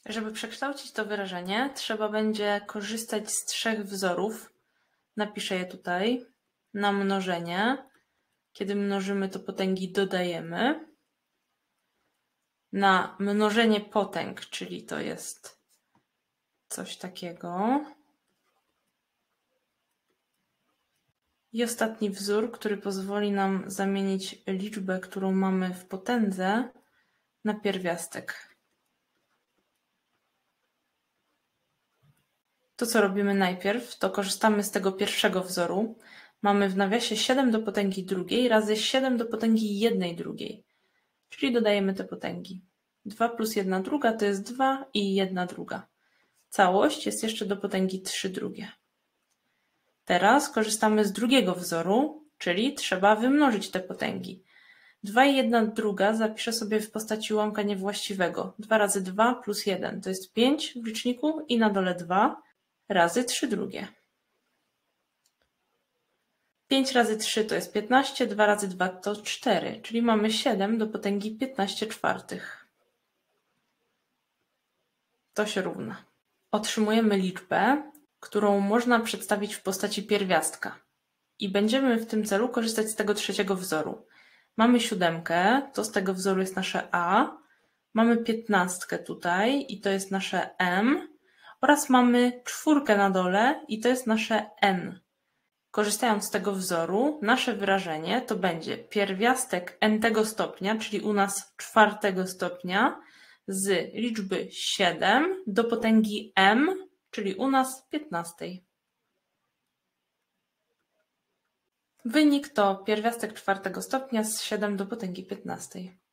Żeby przekształcić to wyrażenie, trzeba będzie korzystać z 3 wzorów. Napiszę je tutaj. Na mnożenie. Kiedy mnożymy, to potęgi dodajemy. Na mnożenie potęg, czyli to jest coś takiego. I ostatni wzór, który pozwoli nam zamienić liczbę, którą mamy w potędze, na pierwiastek. To, co robimy najpierw, to korzystamy z tego pierwszego wzoru. Mamy w nawiasie 7 do potęgi drugiej razy 7 do potęgi 1 drugiej. Czyli dodajemy te potęgi. 2 plus 1 druga to jest 2 i 1 druga. Całość jest jeszcze do potęgi 3 drugie. Teraz korzystamy z drugiego wzoru, czyli trzeba wymnożyć te potęgi. 2 i 1 druga zapiszę sobie w postaci ułamka niewłaściwego. 2 razy 2 plus 1 to jest 5 w liczniku i na dole 2 razy 3 drugie. 5 razy 3 to jest 15, 2 razy 2 to 4, czyli mamy 7 do potęgi 15 czwartych. To się równa. Otrzymujemy liczbę, którą można przedstawić w postaci pierwiastka. I będziemy w tym celu korzystać z tego trzeciego wzoru. Mamy 7, to z tego wzoru jest nasze a. Mamy 15 tutaj i to jest nasze m. Oraz mamy 4 na dole i to jest nasze n. Korzystając z tego wzoru, nasze wyrażenie to będzie pierwiastek n-tego stopnia, czyli u nas 4 stopnia, z liczby 7 do potęgi m, czyli u nas 15. Wynik to pierwiastek 4 stopnia z 7 do potęgi 15.